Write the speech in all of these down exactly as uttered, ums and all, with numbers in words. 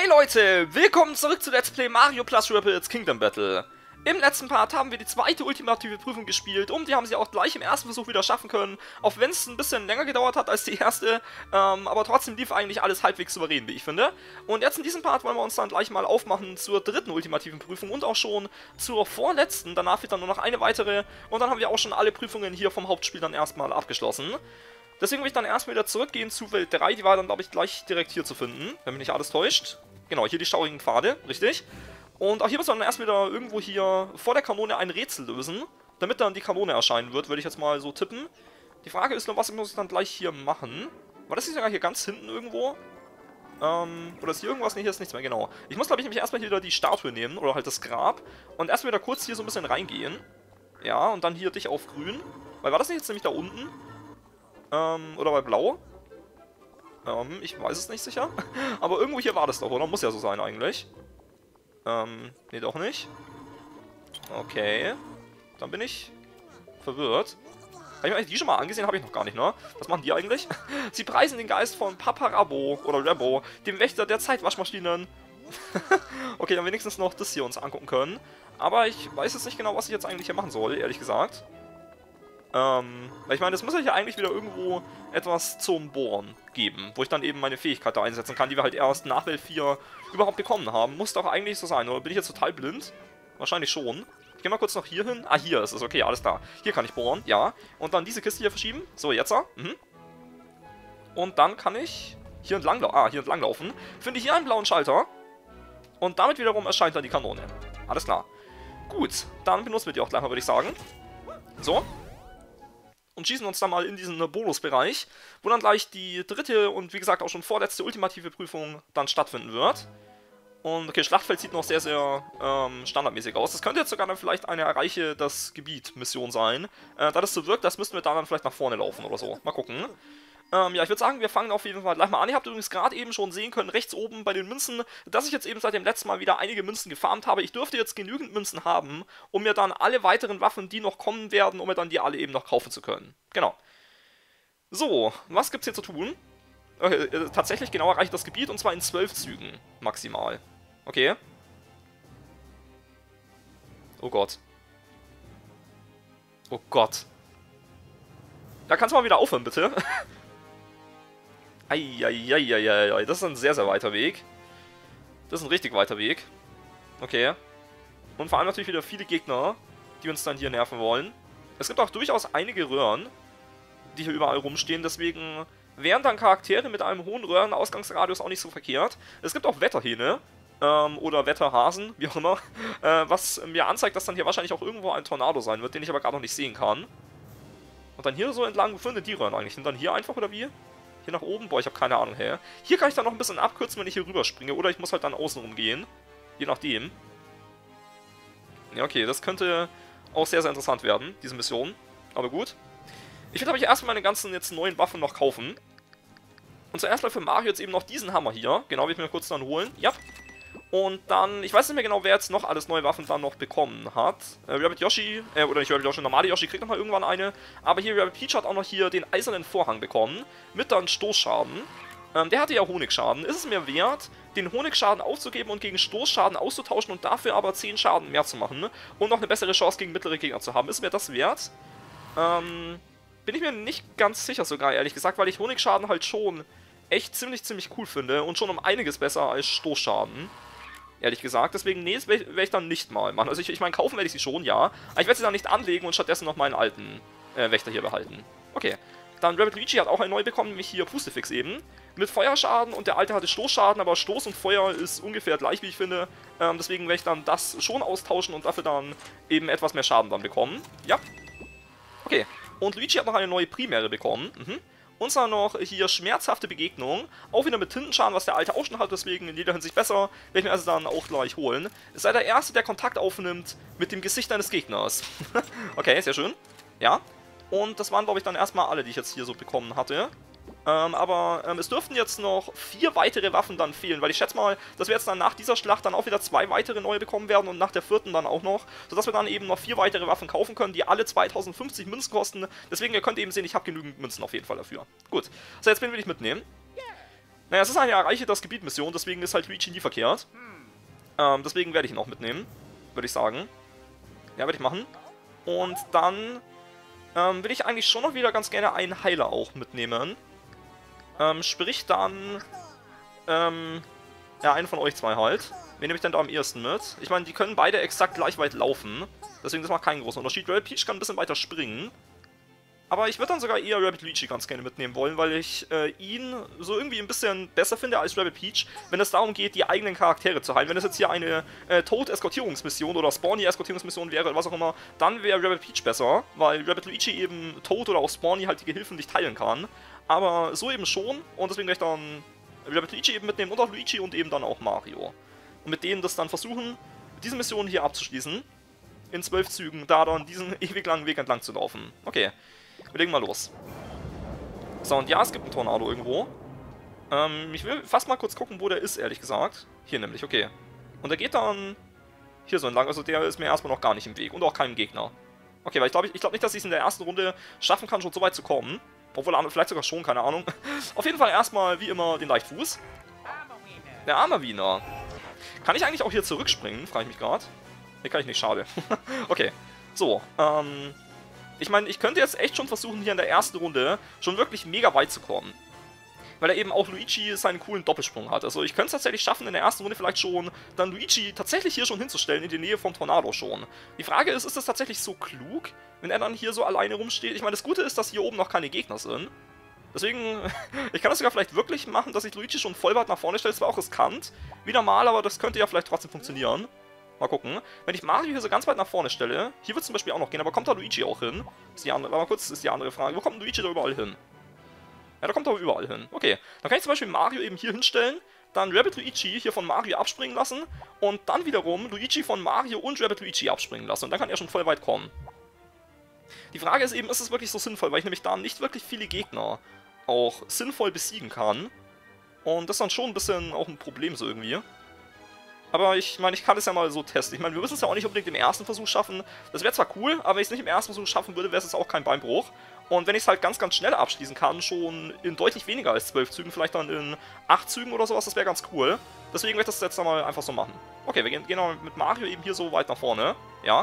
Leute, willkommen zurück zu Let's Play Mario Plus Rabbids Kingdom Battle. Im letzten Part haben wir die zweite ultimative Prüfung gespielt und die haben sie auch gleich im ersten Versuch wieder schaffen können, auch wenn es ein bisschen länger gedauert hat als die erste, ähm, aber trotzdem lief eigentlich alles halbwegs souverän, wie ich finde. Und jetzt in diesem Part wollen wir uns dann gleich mal aufmachen zur dritten ultimativen Prüfung und auch schon zur vorletzten, danach wird dann nur noch eine weitere und dann haben wir auch schon alle Prüfungen hier vom Hauptspiel dann erstmal abgeschlossen. Deswegen will ich dann erstmal wieder zurückgehen zu Welt drei, die war dann glaube ich gleich direkt hier zu finden, wenn mich nicht alles täuscht. Genau, hier die schaurigen Pfade, richtig. Und auch hier muss man dann erst wieder irgendwo hier vor der Kanone ein Rätsel lösen, damit dann die Kanone erscheinen wird, würde ich jetzt mal so tippen. Die Frage ist nur, was muss ich dann gleich hier machen? War das nicht sogar hier ganz hinten irgendwo? Ähm, oder ist hier irgendwas? Ne, hier ist nichts mehr, genau. Ich muss, glaube ich, nämlich erstmal hier wieder die Statue nehmen, oder halt das Grab, und erstmal wieder kurz hier so ein bisschen reingehen. Ja, und dann hier dich auf grün. Weil war das nicht jetzt nämlich da unten? Ähm, oder bei blau? Ähm, ich weiß es nicht sicher. Aber irgendwo hier war das doch, oder? Muss ja so sein eigentlich. Ähm, nee, doch nicht. Okay. Dann bin ich verwirrt. Habe ich mir eigentlich die schon mal angesehen? Habe ich noch gar nicht, ne? Was machen die eigentlich? Sie preisen den Geist von Papa Rabo, oder Rabo, dem Wächter der Zeitwaschmaschinen. Okay, dann wenigstens noch das hier uns angucken können. Aber ich weiß jetzt nicht genau, was ich jetzt eigentlich hier machen soll, ehrlich gesagt. Ähm, weil ich meine, es muss ja hier eigentlich wieder irgendwo etwas zum Bohren geben, wo ich dann eben meine Fähigkeit da einsetzen kann, die wir halt erst nach Welt vier überhaupt bekommen haben. Muss doch eigentlich so sein, oder bin ich jetzt total blind? Wahrscheinlich schon. Ich gehe mal kurz noch hier hin. Ah, hier ist es, okay, alles klar. Hier kann ich bohren, ja. Und dann diese Kiste hier verschieben. So, jetzt. Mhm. Und dann kann ich hier entlang, ah, hier entlang laufen. Finde hier einen blauen Schalter. Und damit wiederum erscheint dann die Kanone. Alles klar. Gut, dann benutzen wir die auch gleich mal, würde ich sagen. So. Und schießen uns dann mal in diesen Bonusbereich, wo dann gleich die dritte und wie gesagt auch schon vorletzte ultimative Prüfung dann stattfinden wird. Und okay, Schlachtfeld sieht noch sehr, sehr ähm, standardmäßig aus. Das könnte jetzt sogar dann vielleicht eine Erreiche das Gebiet-Mission sein. Äh, da das so wirkt, das müssten wir dann vielleicht nach vorne laufen oder so. Mal gucken. Ähm, ja, ich würde sagen, wir fangen auf jeden Fall gleich mal an. Ihr habt übrigens gerade eben schon sehen können, rechts oben bei den Münzen, dass ich jetzt eben seit dem letzten Mal wieder einige Münzen gefarmt habe. Ich dürfte jetzt genügend Münzen haben, um mir dann alle weiteren Waffen, die noch kommen werden, um mir dann die alle eben noch kaufen zu können. Genau. So, was gibt's hier zu tun? Okay, äh, tatsächlich genau erreicht das Gebiet, und zwar in zwölf Zügen maximal. Okay. Oh Gott. Oh Gott. Da kannst du mal wieder aufhören, bitte. Eieieiei, das ist ein sehr, sehr weiter Weg. Das ist ein richtig weiter Weg. Okay. Und vor allem natürlich wieder viele Gegner, die uns dann hier nerven wollen. Es gibt auch durchaus einige Röhren, die hier überall rumstehen, deswegen wären dann Charaktere mit einem hohen Röhrenausgangsradius auch nicht so verkehrt. Es gibt auch Wetterhähne, ähm, oder Wetterhasen, wie auch immer, äh, was mir anzeigt, dass dann hier wahrscheinlich auch irgendwo ein Tornado sein wird, den ich aber gerade noch nicht sehen kann. Und dann hier so entlang, wo finden die Röhren eigentlich? Sind dann hier einfach, oder wie? Hier nach oben? Boah, ich habe keine Ahnung, hä? Hier kann ich dann noch ein bisschen abkürzen, wenn ich hier rüberspringe, oder ich muss halt dann außen rumgehen. Je nachdem. Ja, okay, das könnte auch sehr, sehr interessant werden, diese Mission. Aber gut. Ich will aber erstmal meine ganzen jetzt neuen Waffen noch kaufen. Und zuerst mal für Mario jetzt eben noch diesen Hammer hier. Genau, will ich mir kurz dann holen. Ja. Und dann, ich weiß nicht mehr genau, wer jetzt noch alles neue Waffen dann noch bekommen hat. Äh, Rabbid Yoshi, äh, oder nicht Rabbid Yoshi, normale Yoshi kriegt nochmal irgendwann eine. Aber hier Rabbid Peach hat auch noch hier den eisernen Vorhang bekommen. Mit dann Stoßschaden. Ähm, der hatte ja Honigschaden. Ist es mir wert, den Honigschaden aufzugeben und gegen Stoßschaden auszutauschen und dafür aber zehn Schaden mehr zu machen? Und noch eine bessere Chance gegen mittlere Gegner zu haben? Ist mir das wert? Ähm, bin ich mir nicht ganz sicher sogar, ehrlich gesagt, weil ich Honigschaden halt schon echt ziemlich, ziemlich cool finde. Und schon um einiges besser als Stoßschaden. Ehrlich gesagt, deswegen, nee, das werde ich dann nicht mal machen. Also ich, ich meine, kaufen werde ich sie schon, ja. Aber ich werde sie dann nicht anlegen und stattdessen noch meinen alten äh, Wächter hier behalten. Okay. Dann Rabbid Luigi hat auch einen neu bekommen, nämlich hier Pustefix eben. Mit Feuerschaden, und der alte hatte Stoßschaden, aber Stoß und Feuer ist ungefähr gleich, wie ich finde. Ähm, deswegen werde ich dann das schon austauschen und dafür dann eben etwas mehr Schaden dann bekommen. Ja. Okay. Und Luigi hat noch eine neue Primäre bekommen. Mhm. Und zwar noch hier schmerzhafte Begegnung. Auch wieder mit Tintenschaden, was der alte auch schon hat, deswegen in jeder Hinsicht besser. Werde ich mir also dann auch gleich holen. Es sei der Erste, der Kontakt aufnimmt mit dem Gesicht eines Gegners. Okay, sehr schön. Ja. Und das waren, glaube ich, dann erstmal alle, die ich jetzt hier so bekommen hatte. Ähm, aber ähm, es dürften jetzt noch vier weitere Waffen dann fehlen, weil ich schätze mal, dass wir jetzt dann nach dieser Schlacht dann auch wieder zwei weitere neue bekommen werden und nach der vierten dann auch noch, sodass wir dann eben noch vier weitere Waffen kaufen können, die alle zweitausendfünfzig Münzen kosten. Deswegen, ihr könnt eben sehen, ich habe genügend Münzen auf jeden Fall dafür. Gut, so jetzt bin ich mitnehmen. Naja, es ist eine Erreiche das Gebiet-Mission, deswegen ist halt Luigi nie verkehrt. Ähm, deswegen werde ich ihn auch mitnehmen, würde ich sagen. Ja, werde ich machen. Und dann ähm, will ich eigentlich schon noch wieder ganz gerne einen Heiler auch mitnehmen. Ähm, sprich dann, ähm, ja, einen von euch zwei halt. Wen nehme ich denn da am ehesten mit? Ich meine, die können beide exakt gleich weit laufen. Deswegen das macht keinen großen Unterschied. Rabbid Peach kann ein bisschen weiter springen. Aber ich würde dann sogar eher Rabbid Luigi ganz gerne mitnehmen wollen, weil ich äh, ihn so irgendwie ein bisschen besser finde als Rabbid Peach, wenn es darum geht, die eigenen Charaktere zu heilen. Wenn es jetzt hier eine äh, Toad-Eskortierungsmission oder Spawny-Eskortierungsmission wäre oder was auch immer, dann wäre Rabbid Peach besser, weil Rabbid Luigi eben Toad oder auch Spawny halt die Gehilfen nicht heilen kann. Aber so eben schon und deswegen werde ich dann Rabbid Luigi eben mitnehmen und auch Luigi und eben dann auch Mario. Und mit denen das dann versuchen, diese Mission hier abzuschließen, in zwölf Zügen, da dann diesen ewig langen Weg entlang zu laufen. Okay. Wir legen mal los. So, und ja, es gibt einen Tornado irgendwo. Ähm, ich will fast mal kurz gucken, wo der ist, ehrlich gesagt. Hier nämlich, okay. Und der geht dann hier so entlang, also der ist mir erstmal noch gar nicht im Weg und auch keinem Gegner. Okay, weil ich glaube ich, ich glaub nicht, dass ich es in der ersten Runde schaffen kann, schon so weit zu kommen. Obwohl, vielleicht sogar schon, keine Ahnung. Auf jeden Fall erstmal, wie immer, den Leichtfuß. Der arme Wiener. Kann ich eigentlich auch hier zurückspringen, frage ich mich gerade. Nee, kann ich nicht, schade. Okay, so, ähm... ich meine, ich könnte jetzt echt schon versuchen, hier in der ersten Runde schon wirklich mega weit zu kommen. Weil er eben auch Luigi seinen coolen Doppelsprung hat. Also ich könnte es tatsächlich schaffen, in der ersten Runde vielleicht schon dann Luigi tatsächlich hier schon hinzustellen, in die Nähe vom Tornado schon. Die Frage ist, ist das tatsächlich so klug, wenn er dann hier so alleine rumsteht? Ich meine, das Gute ist, dass hier oben noch keine Gegner sind. Deswegen, ich kann das sogar vielleicht wirklich machen, dass ich Luigi schon voll weit nach vorne stelle. Das war auch riskant, wie normal, aber das könnte ja vielleicht trotzdem funktionieren. Mal gucken. Wenn ich Mario hier so ganz weit nach vorne stelle, hier wird es zum Beispiel auch noch gehen, aber kommt da Luigi auch hin? Ist die andere, mal kurz, ist die andere Frage. Wo kommt Luigi da überall hin? Ja, da kommt er überall hin. Okay, dann kann ich zum Beispiel Mario eben hier hinstellen, dann Rabbid Luigi hier von Mario abspringen lassen und dann wiederum Luigi von Mario und Rabbid Luigi abspringen lassen. Und dann kann er schon voll weit kommen. Die Frage ist eben, ist es wirklich so sinnvoll, weil ich nämlich da nicht wirklich viele Gegner auch sinnvoll besiegen kann. Und das ist dann schon ein bisschen auch ein Problem so irgendwie. Aber ich meine, ich kann es ja mal so testen. Ich meine, wir müssen es ja auch nicht unbedingt im ersten Versuch schaffen. Das wäre zwar cool, aber wenn ich es nicht im ersten Versuch schaffen würde, wäre es auch kein Beinbruch. Und wenn ich es halt ganz, ganz schnell abschließen kann, schon in deutlich weniger als zwölf Zügen, vielleicht dann in acht Zügen oder sowas, das wäre ganz cool. Deswegen werde ich das jetzt mal einfach so machen. Okay, wir gehen, gehen mal mit Mario eben hier so weit nach vorne. Ja.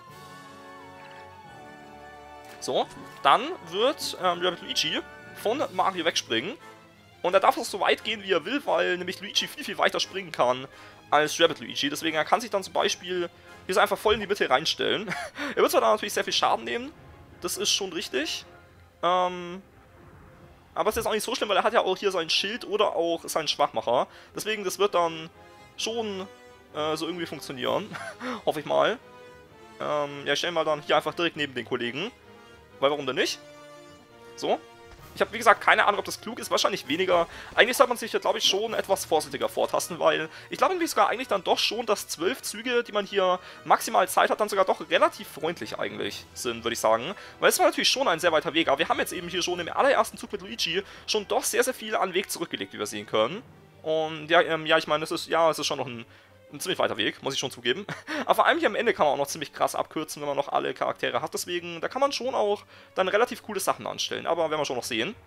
So, dann wird ähm, Rabbid Luigi von Mario wegspringen. Und er darf auch so weit gehen, wie er will, weil nämlich Luigi viel, viel weiter springen kann als Rabbid Luigi. Deswegen er kann sich dann zum Beispiel hier so einfach voll in die Mitte reinstellen. Er wird zwar dann natürlich sehr viel Schaden nehmen. Das ist schon richtig. Ähm, aber es ist jetzt auch nicht so schlimm, weil er hat ja auch hier sein Schild oder auch seinen Schwachmacher. Deswegen, das wird dann schon äh, so irgendwie funktionieren. Hoffe ich mal. Ähm, ja, ich stelle mal dann hier einfach direkt neben den Kollegen. Weil warum denn nicht? So. Ich habe, wie gesagt, keine Ahnung, ob das klug ist. Wahrscheinlich weniger. Eigentlich sollte man sich, glaube ich, schon etwas vorsichtiger vortasten, weil ich glaube nämlich sogar eigentlich dann doch schon, dass zwölf Züge, die man hier maximal Zeit hat, dann sogar doch relativ freundlich eigentlich sind, würde ich sagen. Weil es war natürlich schon ein sehr weiter Weg, aber wir haben jetzt eben hier schon im allerersten Zug mit Luigi schon doch sehr, sehr viel an Weg zurückgelegt, wie wir sehen können. Und ja, ähm, ja ich meine, es ist, ja, es ist schon noch ein Ein ziemlich weiter Weg, muss ich schon zugeben. Aber vor allem hier am Ende kann man auch noch ziemlich krass abkürzen, wenn man noch alle Charaktere hat. Deswegen, da kann man schon auch dann relativ coole Sachen anstellen. Aber werden wir schon noch sehen.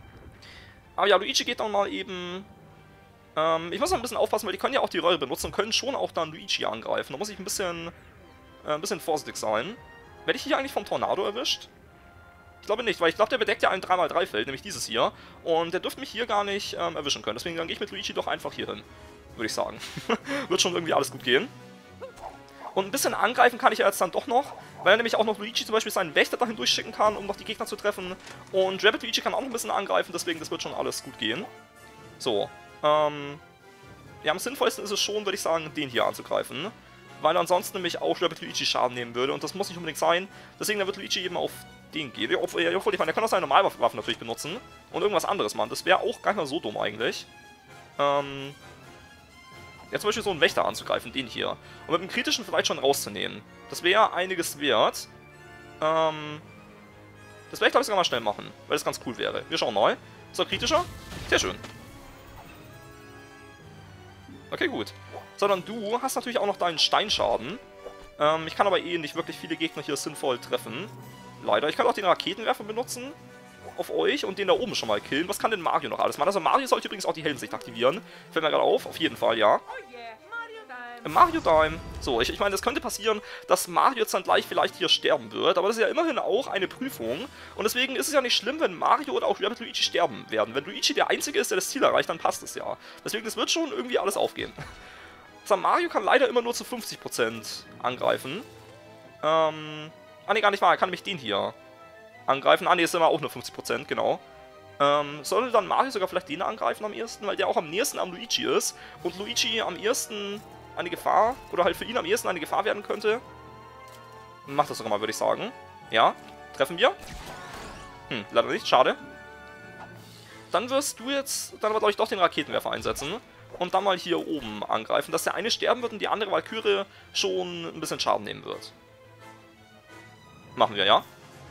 Aber ja, Luigi geht dann mal eben... Ähm, ich muss noch ein bisschen aufpassen, weil die können ja auch die Röhre benutzen und können schon auch dann Luigi angreifen. Da muss ich ein bisschen, äh, ein bisschen vorsichtig sein. Werde ich hier eigentlich vom Tornado erwischt? Ich glaube nicht, weil ich glaube, der bedeckt ja ein drei mal drei Feld, nämlich dieses hier. Und der dürfte mich hier gar nicht ähm, erwischen können. Deswegen dann gehe ich mit Luigi doch einfach hier hin. Würde ich sagen. Wird schon irgendwie alles gut gehen. Und ein bisschen angreifen kann ich ja jetzt dann doch noch, weil er nämlich auch noch Luigi zum Beispiel seinen Wächter dahin durchschicken kann, um noch die Gegner zu treffen. Und Rabbid Luigi kann auch noch ein bisschen angreifen, deswegen das wird schon alles gut gehen. So, ähm... ja, am sinnvollsten ist es schon, würde ich sagen, den hier anzugreifen. Weil ansonsten nämlich auch Rabbid Luigi Schaden nehmen würde und das muss nicht unbedingt sein. Deswegen wird Luigi eben auf den gehen. Obwohl, ich meine, er kann auch seine Normalwaffen natürlich benutzen und irgendwas anderes machen. Das wäre auch gar nicht mal so dumm eigentlich. Ähm... Ja, zum Beispiel so einen Wächter anzugreifen, den hier. Und mit dem Kritischen vielleicht schon rauszunehmen. Das wäre einiges wert. Ähm, das werde ich, glaube ich, sogar mal schnell machen, weil das ganz cool wäre. Wir schauen mal. So, kritischer. Sehr schön. Okay, gut. So, dann du hast natürlich auch noch deinen Steinschaden. Ähm, ich kann aber eh nicht wirklich viele Gegner hier sinnvoll treffen. Leider. Ich kann auch den Raketenwerfer benutzen. auf euch und den da oben schon mal killen. Was kann denn Mario noch alles machen? Also Mario sollte übrigens auch die Heldensicht aktivieren. Fällt mir gerade auf, auf jeden Fall, ja. Mario Time. So, ich, ich meine, das könnte passieren, dass Mario jetzt dann gleich vielleicht hier sterben wird, aber das ist ja immerhin auch eine Prüfung und deswegen ist es ja nicht schlimm, wenn Mario oder auch Rabbid Luigi sterben werden. Wenn Luigi der Einzige ist, der das Ziel erreicht, dann passt es ja. Deswegen, das wird schon irgendwie alles aufgehen. So, Mario kann leider immer nur zu fünfzig Prozent angreifen. Ähm, ah ne, gar nicht wahr, er kann nämlich den hier angreifen. Ah ne, ist immer auch nur fünfzig Prozent, genau. Ähm, sollte dann Mario sogar vielleicht den angreifen am ehesten, weil der auch am nächsten am Luigi ist und Luigi am ehesten eine Gefahr, oder halt für ihn am ehesten eine Gefahr werden könnte. Macht das sogar mal, würde ich sagen. Ja, treffen wir. Hm, leider nicht, schade. Dann wirst du jetzt, dann aber glaube ich doch den Raketenwerfer einsetzen und dann mal hier oben angreifen, dass der eine sterben wird und die andere Valkyrie schon ein bisschen Schaden nehmen wird. Machen wir, ja.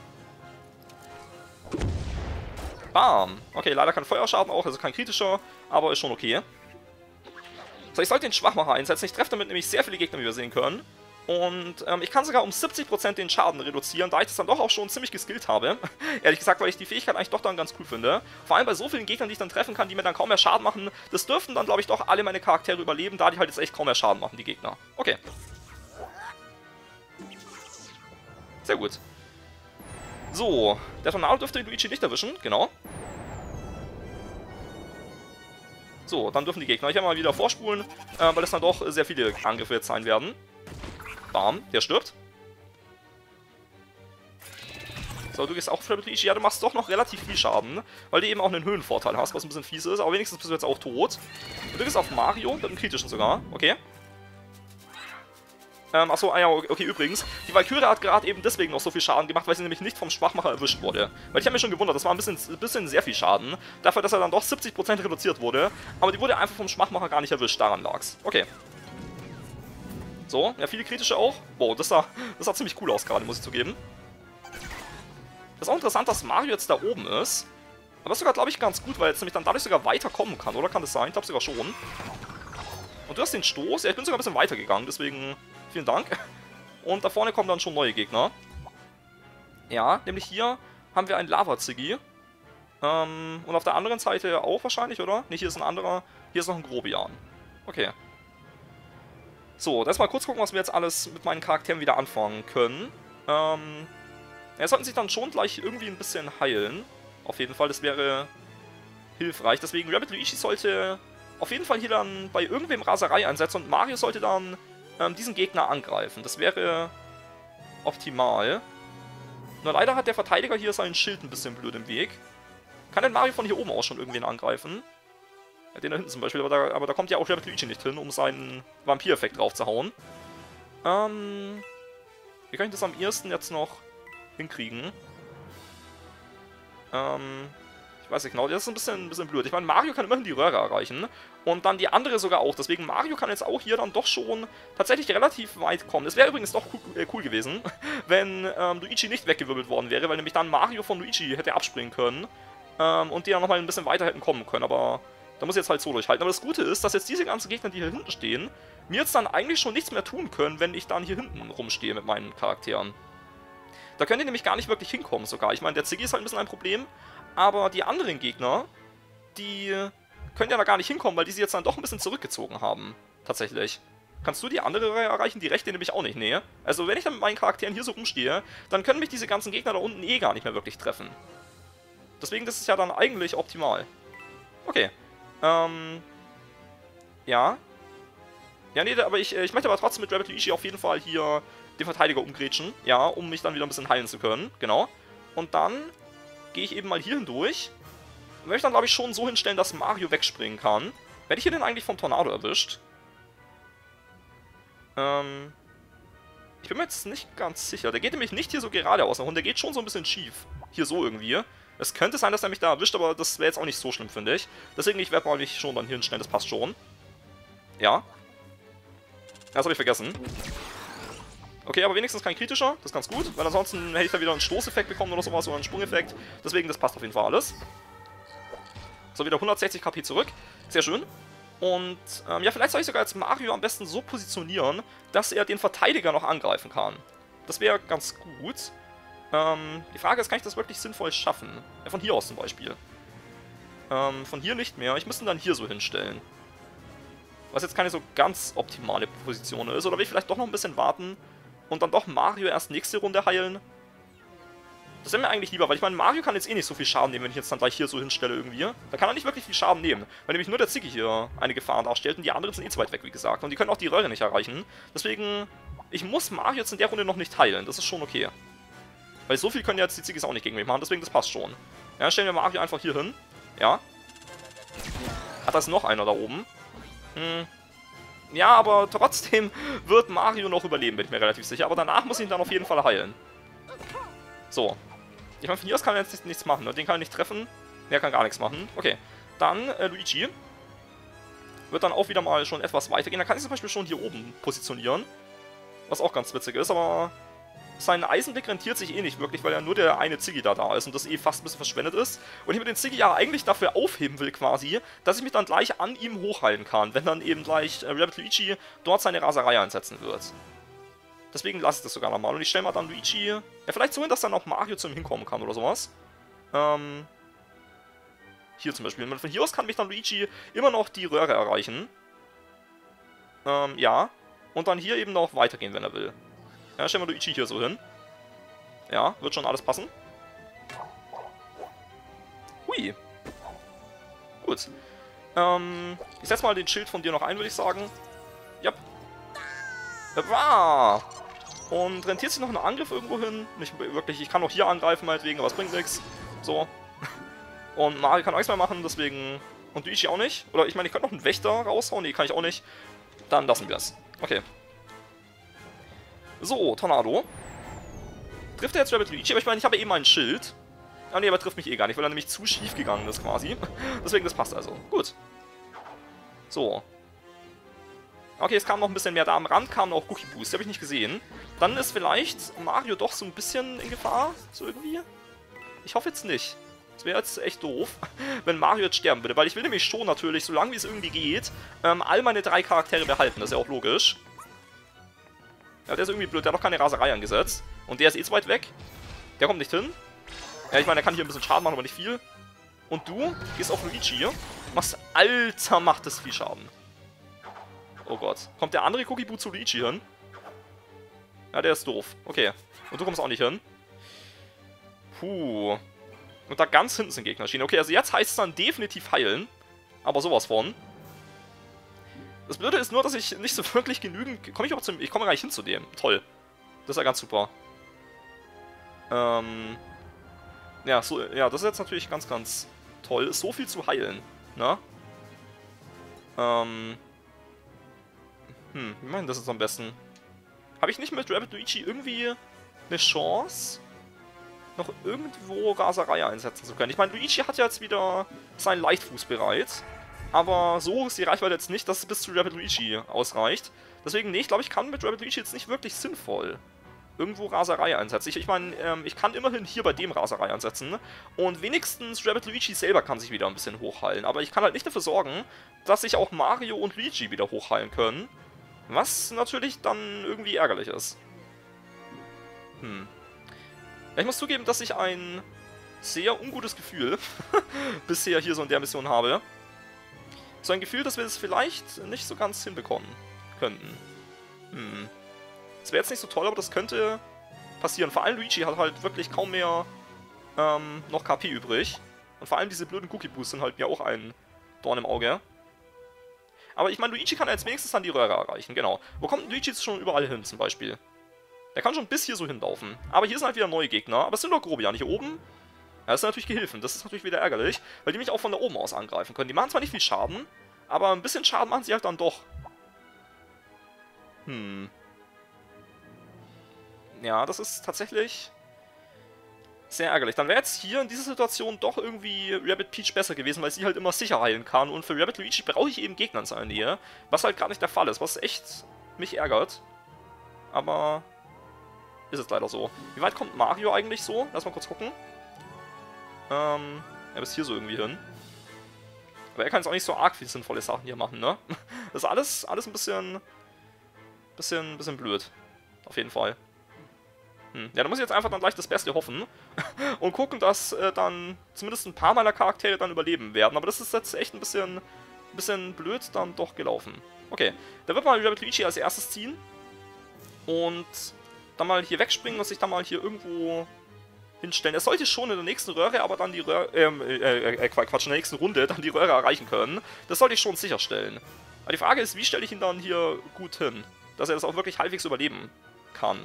Bam. Okay, leider kein Feuerschaden auch, also kein kritischer, aber ist schon okay. So, ich sollte den Schwachmacher einsetzen. Ich treffe damit nämlich sehr viele Gegner, wie wir sehen können. Und ähm, ich kann sogar um siebzig Prozent den Schaden reduzieren, da ich das dann doch auch schon ziemlich geskillt habe. Ehrlich gesagt, weil ich die Fähigkeit eigentlich doch dann ganz cool finde. Vor allem bei so vielen Gegnern, die ich dann treffen kann, die mir dann kaum mehr Schaden machen. Das dürften dann, glaube ich, doch alle meine Charaktere überleben, da die halt jetzt echt kaum mehr Schaden machen, die Gegner. Okay. Sehr gut. So, der Tornado dürfte Luigi nicht erwischen, genau. So, dann dürfen die Gegner hier mal wieder vorspulen, äh, weil es dann doch sehr viele Angriffe jetzt sein werden. Bam, der stirbt. So, du gehst auch für Luigi. Ja, du machst doch noch relativ viel Schaden, weil du eben auch einen Höhenvorteil hast, was ein bisschen fies ist, aber wenigstens bist du jetzt auch tot. Und du gehst auf Mario, mit einem kritischen sogar, okay. Ähm, achso, ah ja, okay, übrigens, die Valkyrie hat gerade eben deswegen noch so viel Schaden gemacht, weil sie nämlich nicht vom Schwachmacher erwischt wurde. Weil ich habe mich schon gewundert, das war ein bisschen, ein bisschen sehr viel Schaden, dafür, dass er dann doch siebzig Prozent reduziert wurde, aber die wurde einfach vom Schwachmacher gar nicht erwischt, daran lag's. Okay. So, ja, viele kritische auch. Wow, das sah, das sah ziemlich cool aus gerade, muss ich zugeben. Das ist auch interessant, dass Mario jetzt da oben ist, aber das ist sogar, glaube ich, ganz gut, weil jetzt nämlich dann dadurch sogar weiterkommen kann, oder? Kann das sein? Ich glaube sogar schon. Und du hast den Stoß, ja, ich bin sogar ein bisschen weitergegangen, deswegen... Vielen Dank. Und da vorne kommen dann schon neue Gegner. Ja, nämlich hier haben wir einen Lava-Ziggy. Ähm, und auf der anderen Seite auch wahrscheinlich, oder? Ne, hier ist ein anderer. Hier ist noch ein Grobian. Okay. So, lass mal kurz gucken, was wir jetzt alles mit meinen Charakteren wieder anfangen können. Ähm, ja, sollten sich dann schon gleich irgendwie ein bisschen heilen. Auf jeden Fall, das wäre hilfreich. Deswegen, Rabbid Luigi sollte auf jeden Fall hier dann bei irgendwem Raserei einsetzen und Mario sollte dann diesen Gegner angreifen. Das wäre optimal. Nur leider hat der Verteidiger hier seinen Schild ein bisschen blöd im Weg. Kann denn Mario von hier oben aus schon irgendwen angreifen? Ja, den da hinten zum Beispiel, aber da, aber da kommt ja auch Rabbid Luigi nicht hin, um seinen Vampir-Effekt drauf zu hauen. Ähm, wie kann ich das am ehesten jetzt noch hinkriegen? Ähm... Ich weiß nicht genau, das ist ein bisschen, ein bisschen blöd. Ich meine, Mario kann immerhin die Röhre erreichen und dann die andere sogar auch. Deswegen, Mario kann jetzt auch hier dann doch schon tatsächlich relativ weit kommen. Es wäre übrigens doch cool, äh, cool gewesen, wenn ähm, Luigi nicht weggewirbelt worden wäre, weil nämlich dann Mario von Luigi hätte abspringen können ähm, und die dann nochmal ein bisschen weiter hätten kommen können. Aber da muss ich jetzt halt so durchhalten. Aber das Gute ist, dass jetzt diese ganzen Gegner, die hier hinten stehen, mir jetzt dann eigentlich schon nichts mehr tun können, wenn ich dann hier hinten rumstehe mit meinen Charakteren. Da können die nämlich gar nicht wirklich hinkommen sogar. Ich meine, der Ziggy ist halt ein bisschen ein Problem. Aber die anderen Gegner, die können ja da gar nicht hinkommen, weil die sie jetzt dann doch ein bisschen zurückgezogen haben. Tatsächlich. Kannst du die andere erreichen? Die rechte nämlich auch nicht, nee. Also wenn ich dann mit meinen Charakteren hier so rumstehe, dann können mich diese ganzen Gegner da unten eh gar nicht mehr wirklich treffen. Deswegen, das ist ja dann eigentlich optimal. Okay. Ähm. Ja. Ja, nee, aber ich, ich möchte aber trotzdem mit Rabbid Luigi auf jeden Fall hier den Verteidiger umgrätschen. Ja, um mich dann wieder ein bisschen heilen zu können. Genau. Und dann gehe ich eben mal hier hindurch und möchte dann, glaube ich, schon so hinstellen, dass Mario wegspringen kann. Werde ich hier denn eigentlich vom Tornado erwischt? Ähm, ich bin mir jetzt nicht ganz sicher. Der geht nämlich nicht hier so geradeaus nach unten, der geht schon so ein bisschen schief. Hier so irgendwie. Es könnte sein, dass er mich da erwischt, aber das wäre jetzt auch nicht so schlimm, finde ich. Deswegen, ich werde mal mich schon dann hier hinstellen, das passt schon. Ja. Das habe ich vergessen. Okay, aber wenigstens kein kritischer, das ist ganz gut, weil ansonsten hätte ich da wieder einen Stoßeffekt bekommen oder sowas oder einen Sprungeffekt. Deswegen, das passt auf jeden Fall alles. So, wieder hundertsechzig KP zurück. Sehr schön. Und ähm, ja, vielleicht soll ich sogar jetzt Mario am besten so positionieren, dass er den Verteidiger noch angreifen kann. Das wäre ganz gut. Ähm, die Frage ist, kann ich das wirklich sinnvoll schaffen? Ja, von hier aus zum Beispiel. Ähm, von hier nicht mehr. Ich müsste ihn dann hier so hinstellen. Was jetzt keine so ganz optimale Position ist. Oder will ich vielleicht doch noch ein bisschen warten und dann doch Mario erst nächste Runde heilen? Das wäre mir eigentlich lieber, weil ich meine, Mario kann jetzt eh nicht so viel Schaden nehmen, wenn ich jetzt dann gleich hier so hinstelle irgendwie. Da kann er nicht wirklich viel Schaden nehmen, weil nämlich nur der Ziggy hier eine Gefahr darstellt und die anderen sind eh zu weit weg, wie gesagt. Und die können auch die Röhre nicht erreichen. Deswegen, ich muss Mario jetzt in der Runde noch nicht heilen, das ist schon okay. Weil so viel können jetzt die Ziggys auch nicht gegen mich machen, deswegen das passt schon. Ja, dann stellen wir Mario einfach hier hin. Ja. Hat da ist noch einer da oben. Hm. Ja, aber trotzdem wird Mario noch überleben, bin ich mir relativ sicher. Aber danach muss ich ihn dann auf jeden Fall heilen. So. Ich meine, von hier aus kann er jetzt nichts machen. Ne? Den kann er nicht treffen. Der kann gar nichts machen. Okay. Dann äh, Luigi. Wird dann auch wieder mal schon etwas weitergehen. Da kann ich zum Beispiel schon hier oben positionieren. Was auch ganz witzig ist, aber sein Eisenblick rentiert sich eh nicht wirklich, weil ja nur der eine Ziggy da da ist und das eh fast ein bisschen verschwendet ist. Und ich mir den Ziggy ja eigentlich dafür aufheben will quasi, dass ich mich dann gleich an ihm hochheilen kann, wenn dann eben gleich äh, Rabbid Luigi dort seine Raserei einsetzen wird. Deswegen lasse ich das sogar nochmal und ich stelle mal dann Luigi, ja vielleicht so hin, dass dann auch Mario zu ihm hinkommen kann oder sowas. Ähm, hier zum Beispiel. Von hier aus kann mich dann Luigi immer noch die Röhre erreichen. Ähm, ja. Und dann hier eben noch weitergehen, wenn er will. Ja, stellen wir Luigi hier so hin. Ja, wird schon alles passen. Hui. Gut. Ähm, ich setze mal den Schild von dir noch ein, würde ich sagen. Ja. Wow. Und rentiert sich noch ein Angriff irgendwo hin? Nicht wirklich. Ich kann auch hier angreifen, meinetwegen, aber es bringt nichts. So. Und Mario kann auch nichts mehr machen, deswegen... Und Luigi auch nicht. Oder ich meine, ich könnte noch einen Wächter raushauen. Nee, kann ich auch nicht. Dann lassen wir es. Okay. So, Tornado. Trifft er jetzt Rabbid Luigi? Aber ich meine, ich habe eben ein Schild. Ah ne, aber trifft mich eh gar nicht, weil er nämlich zu schief gegangen ist quasi. Deswegen, das passt also. Gut. So. Okay, es kam noch ein bisschen mehr da. Am Rand kam noch Cookie Boost, die habe ich nicht gesehen. Dann ist vielleicht Mario doch so ein bisschen in Gefahr, so irgendwie. Ich hoffe jetzt nicht. Das wäre jetzt echt doof, wenn Mario jetzt sterben würde. Weil ich will nämlich schon natürlich, solange wie es irgendwie geht, ähm, all meine drei Charaktere behalten. Das ist ja auch logisch. Ja, der ist irgendwie blöd. Der hat noch keine Raserei angesetzt. Und der ist eh zu weit weg. Der kommt nicht hin. Ja, ich meine, der kann hier ein bisschen Schaden machen, aber nicht viel. Und du gehst auf Luigi. Machst, Alter, macht das viel Schaden. Oh Gott. Kommt der andere Cookie Boo zu Luigi hin? Ja, der ist doof. Okay. Und du kommst auch nicht hin. Puh. Und da ganz hinten sind Gegner stehen. Okay, also jetzt heißt es dann definitiv heilen. Aber sowas von. Das Blöde ist nur, dass ich nicht so wirklich genügend... Komme ich auch zum... Ich komme gar nicht hin zu dem. Toll. Das ist ja ganz super. Ähm... Ja, so, ja, das ist jetzt natürlich ganz, ganz toll. So viel zu heilen. Ne? Ähm... Hm, wie meinen das jetzt am besten? Habe ich nicht mit Rabbid Luigi irgendwie eine Chance, noch irgendwo Raserei einsetzen zu können? Ich meine, Luigi hat ja jetzt wieder seinen Leichtfuß bereit. Aber so ist die Reichweite jetzt nicht, dass es bis zu Rabbid Luigi ausreicht. Deswegen, nee, ich glaube, ich kann mit Rabbid Luigi jetzt nicht wirklich sinnvoll irgendwo Raserei einsetzen. Ich, ich meine, ähm, ich kann immerhin hier bei dem Raserei einsetzen. Und wenigstens Rabbid Luigi selber kann sich wieder ein bisschen hochheilen. Aber ich kann halt nicht dafür sorgen, dass sich auch Mario und Luigi wieder hochheilen können. Was natürlich dann irgendwie ärgerlich ist. Hm. Ja, ich muss zugeben, dass ich ein sehr ungutes Gefühl bisher hier so in der Mission habe. So ein Gefühl, dass wir es vielleicht nicht so ganz hinbekommen könnten. Hm. Das wäre jetzt nicht so toll, aber das könnte passieren. Vor allem Luigi hat halt wirklich kaum mehr ähm, noch K P übrig. Und vor allem diese blöden Cookie Boosts sind halt mir auch ein Dorn im Auge. Aber ich meine, Luigi kann jetzt wenigstens dann die Röhre erreichen, genau. Wo kommt Luigi jetzt schon überall hin, zum Beispiel? Der kann schon bis hier so hinlaufen. Aber hier sind halt wieder neue Gegner. Aber es sind doch Grobian hier oben. Ja, das sind natürlich Gehilfen. Das ist natürlich wieder ärgerlich, weil die mich auch von da oben aus angreifen können. Die machen zwar nicht viel Schaden, aber ein bisschen Schaden machen sie halt dann doch. Hm. Ja, das ist tatsächlich sehr ärgerlich. Dann wäre jetzt hier in dieser Situation doch irgendwie Rabbid Peach besser gewesen, weil sie halt immer sicher heilen kann. Und für Rabbid Luigi brauche ich eben Gegner in seiner Nähe, was halt gerade nicht der Fall ist, was echt mich ärgert. Aber ist es leider so. Wie weit kommt Mario eigentlich so? Lass mal kurz gucken. Ähm, er ist hier so irgendwie hin. Aber er kann jetzt auch nicht so arg viel sinnvolle Sachen hier machen, ne? Das ist alles, alles ein bisschen, bisschen, bisschen blöd. Auf jeden Fall. Hm. Ja, da muss ich jetzt einfach dann gleich das Beste hoffen. Und gucken, dass äh, dann zumindest ein paar meiner Charaktere dann überleben werden. Aber das ist jetzt echt ein bisschen, ein bisschen blöd dann doch gelaufen. Okay, da wird mal Rabbid Luigi als erstes ziehen. Und dann mal hier wegspringen und sich dann mal hier irgendwo hinstellen. Er sollte schon in der nächsten Röhre, aber dann die Röhre, ähm, äh, äh, Quatsch, in der nächsten Runde dann die Röhre erreichen können. Das sollte ich schon sicherstellen. Aber die Frage ist, wie stelle ich ihn dann hier gut hin, dass er das auch wirklich halbwegs überleben kann.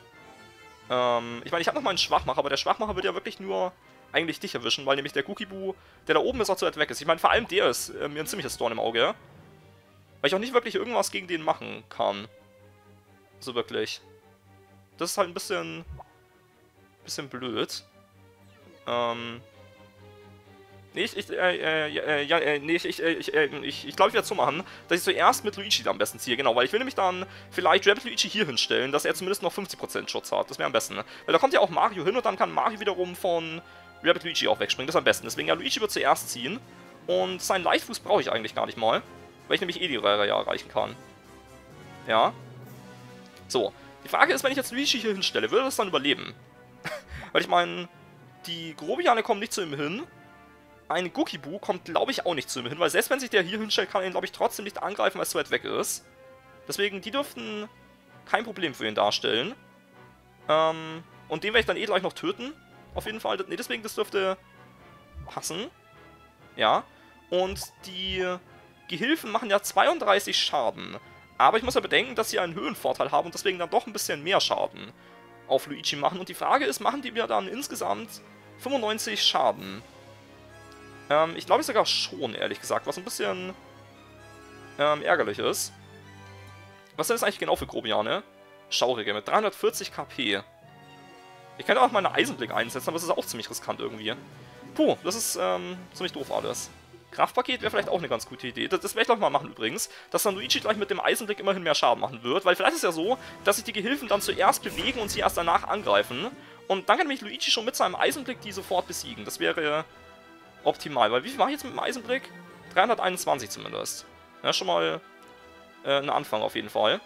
Ähm, ich meine, ich habe noch mal einen Schwachmacher, aber der Schwachmacher wird ja wirklich nur eigentlich dich erwischen, weil nämlich der Gookibu, der da oben ist, auch zu weit weg ist. Ich meine, vor allem der ist äh, mir ein ziemliches Dorn im Auge. Weil ich auch nicht wirklich irgendwas gegen den machen kann. So wirklich. Das ist halt ein bisschen... bisschen blöd. Ähm... Nee, ich, ich, äh, äh, ja, äh, nee, ich, ich, ich, äh, ich, ich glaube, ich werde es so machen, dass ich zuerst mit Luigi da am besten ziehe, genau, weil ich will nämlich dann vielleicht Rabbid Luigi hier hinstellen, dass er zumindest noch fünfzig Prozent Schutz hat, das wäre am besten, ne? Weil da kommt ja auch Mario hin und dann kann Mario wiederum von Rabbid Luigi auch wegspringen, das ist am besten, deswegen ja, Luigi wird zuerst ziehen und seinen Leichtfuß brauche ich eigentlich gar nicht mal, weil ich nämlich eh die Röhre ja erreichen kann. Ja. So, die Frage ist, wenn ich jetzt Luigi hier hinstelle, würde das dann überleben? Weil ich meine, die Grobiane kommen nicht zu ihm hin. Ein Gookibu kommt, glaube ich, auch nicht zu ihm hin, weil selbst wenn sich der hier hinstellt, kann er ihn, glaube ich, trotzdem nicht angreifen, weil es zu weit weg ist. Deswegen, die dürften kein Problem für ihn darstellen. Ähm, und den werde ich dann eh gleich noch töten. Auf jeden Fall. Ne, deswegen, das dürfte passen. Ja. Und die Gehilfen machen ja zweiunddreißig Schaden. Aber ich muss ja bedenken, dass sie einen Höhenvorteil haben und deswegen dann doch ein bisschen mehr Schaden auf Luigi machen. Und die Frage ist, machen die mir dann insgesamt fünfundneunzig Schaden? Ähm, ich glaube sogar schon, ehrlich gesagt, was ein bisschen ähm, ärgerlich ist. Was sind das eigentlich genau für Grobiane? Schaurige mit dreihundertvierzig KP. Ich könnte auch mal eine Eisenblick einsetzen, aber das ist auch ziemlich riskant irgendwie. Puh, das ist ähm, ziemlich doof alles. Kraftpaket wäre vielleicht auch eine ganz gute Idee. Das, das werde ich gleich mal machen übrigens, dass dann Luigi gleich mit dem Eisenblick immerhin mehr Schaden machen wird, weil vielleicht ist es ja so, dass sich die Gehilfen dann zuerst bewegen und sie erst danach angreifen. Und dann kann nämlich Luigi schon mit seinem Eisenblick die sofort besiegen. Das wäre optimal, weil wie viel mache ich jetzt mit dem Eisenblick? dreihunderteinundzwanzig zumindest. Ja, schon mal äh, ein Anfang auf jeden Fall.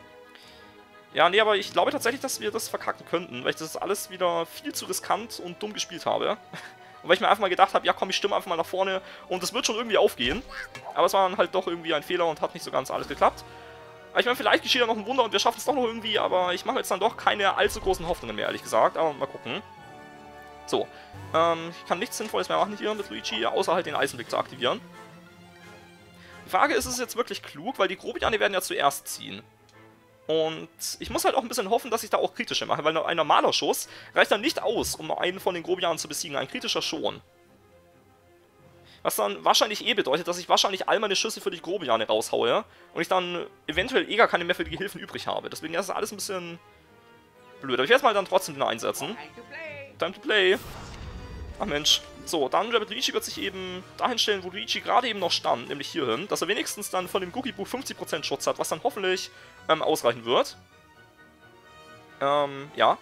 Ja, nee, aber ich glaube tatsächlich, dass wir das verkacken könnten, weil ich das alles wieder viel zu riskant und dumm gespielt habe. Und weil ich mir einfach mal gedacht habe, ja komm, ich stimme einfach mal nach vorne und das wird schon irgendwie aufgehen. Aber es war dann halt doch irgendwie ein Fehler und hat nicht so ganz alles geklappt. Aber ich meine, vielleicht geschieht ja noch ein Wunder und wir schaffen es doch noch irgendwie, aber ich mache jetzt dann doch keine allzu großen Hoffnungen mehr, ehrlich gesagt. Aber mal gucken. So, ähm, ich kann nichts Sinnvolles mehr machen hier mit Luigi, außer halt den Eisenblick zu aktivieren. Die Frage ist, ist es jetzt wirklich klug, weil die Grobiane werden ja zuerst ziehen. Und ich muss halt auch ein bisschen hoffen, dass ich da auch kritische mache, weil ein normaler Schuss reicht dann nicht aus, um einen von den Grobianen zu besiegen, ein kritischer schon. Was dann wahrscheinlich eh bedeutet, dass ich wahrscheinlich all meine Schüsse für die Grobiane raushaue und ich dann eventuell eh gar keine mehr für die Gehilfen übrig habe. Deswegen ist das alles ein bisschen blöd. Aber ich werde es mal dann trotzdem wieder einsetzen. Time to play. Ach Mensch. So, dann Rabbid Luigi wird sich eben dahin stellen, wo Luigi gerade eben noch stand, nämlich hierhin, dass er wenigstens dann von dem Gookibu fünfzig Prozent Schutz hat, was dann hoffentlich ähm, ausreichen wird. Ähm, ja.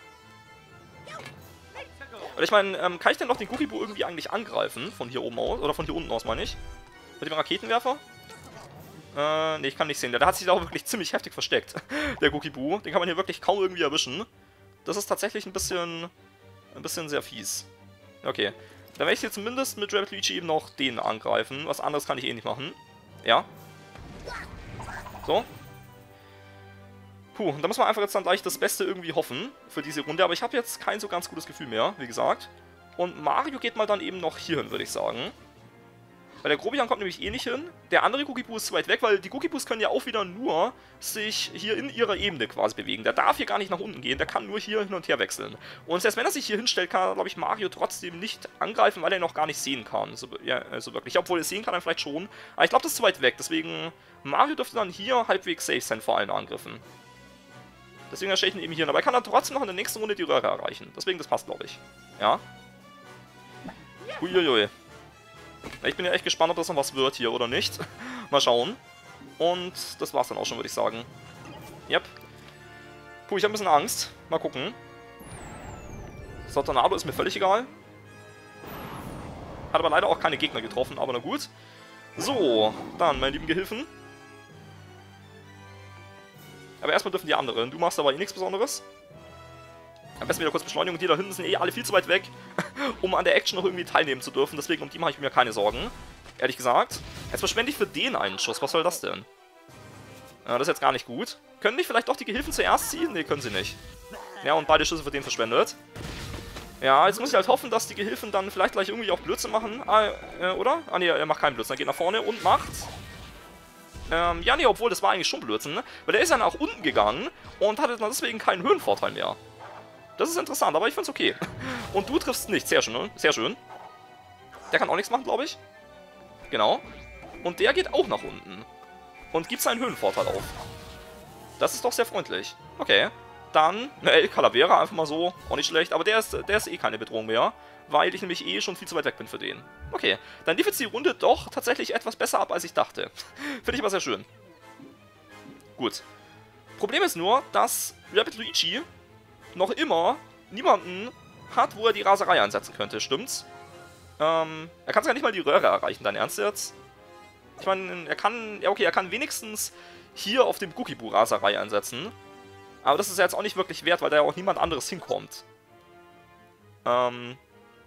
Oder ich meine, ähm, kann ich denn noch den Gookibu irgendwie eigentlich angreifen? Von hier oben aus? Oder von hier unten aus, meine ich? Mit dem Raketenwerfer? Äh, ne, ich kann nicht sehen. Der, der hat sich da auch wirklich ziemlich heftig versteckt. Der Gookibu. Den kann man hier wirklich kaum irgendwie erwischen. Das ist tatsächlich ein bisschen... ein bisschen sehr fies. Okay. Dann werde ich hier zumindest mit Rabbid Luigi eben noch den angreifen. Was anderes kann ich eh nicht machen. Ja. So. Puh, da muss man einfach jetzt dann gleich das Beste irgendwie hoffen für diese Runde. Aber ich habe jetzt kein so ganz gutes Gefühl mehr, wie gesagt. Und Mario geht mal dann eben noch hier hin, würde ich sagen. Weil der Grobian kommt nämlich eh nicht hin. Der andere Gookibu ist zu weit weg, weil die Gookibus können ja auch wieder nur sich hier in ihrer Ebene quasi bewegen. Der darf hier gar nicht nach unten gehen, der kann nur hier hin und her wechseln. Und selbst wenn er sich hier hinstellt, kann er, glaube ich, Mario trotzdem nicht angreifen, weil er ihn noch gar nicht sehen kann. So, ja, also wirklich. Obwohl er es sehen kann, dann vielleicht schon. Aber ich glaube, das ist zu weit weg. Deswegen, Mario dürfte dann hier halbwegs safe sein vor allen Angriffen. Deswegen erstelle ich ihn eben hier. Aber er kann dann trotzdem noch in der nächsten Runde die Röhre erreichen. Deswegen, das passt, glaube ich. Ja. Uiuiui. Ich bin ja echt gespannt, ob das noch was wird hier oder nicht. Mal schauen. Und das war's dann auch schon, würde ich sagen. Yep. Puh, ich habe ein bisschen Angst. Mal gucken. So, Tornado ist mir völlig egal. Hat aber leider auch keine Gegner getroffen, aber na gut. So, dann, meine lieben Gehilfen. Aber erstmal dürfen die anderen. Du machst aber eh nichts Besonderes. Am besten wieder kurz Beschleunigung. Die da hinten sind eh alle viel zu weit weg, um an der Action noch irgendwie teilnehmen zu dürfen. Deswegen um die mache ich mir keine Sorgen. Ehrlich gesagt. Jetzt verschwende ich für den einen Schuss. Was soll das denn? Ja, das ist jetzt gar nicht gut. Können nicht vielleicht doch die Gehilfen zuerst ziehen? Ne, können sie nicht. Ja, und beide Schüsse für den verschwendet. Ja, jetzt muss ich halt hoffen, dass die Gehilfen dann vielleicht gleich irgendwie auch Blödsinn machen. Ah, äh, oder? Ah, ne, er macht keinen Blödsinn. Er geht nach vorne und macht... Ähm, ja, ne, obwohl, das war eigentlich schon Blödsinn, ne? Weil der ist dann nach unten gegangen und hatte dann deswegen keinen Höhenvorteil mehr. Das ist interessant, aber ich find's okay. Und du triffst nicht. Sehr schön, ne? Sehr schön. Der kann auch nichts machen, glaube ich. Genau. Und der geht auch nach unten. Und gibt seinen Höhenvorteil auf. Das ist doch sehr freundlich. Okay. Dann, ne, El Calavera, einfach mal so. Auch nicht schlecht. Aber der ist, der ist eh keine Bedrohung mehr. Weil ich nämlich eh schon viel zu weit weg bin für den. Okay. Dann lief jetzt die Runde doch tatsächlich etwas besser ab, als ich dachte. Finde ich aber sehr schön. Gut. Problem ist nur, dass Rabbid Luigi noch immer niemanden hat, wo er die Raserei einsetzen könnte. Stimmt's? Ähm, er kann sogar nicht mal die Röhre erreichen. Dein Ernst jetzt? Ich meine, er kann... Ja, okay, er kann wenigstens hier auf dem Gukibu Raserei einsetzen. Aber das ist ja jetzt auch nicht wirklich wert, weil da ja auch niemand anderes hinkommt. Ähm...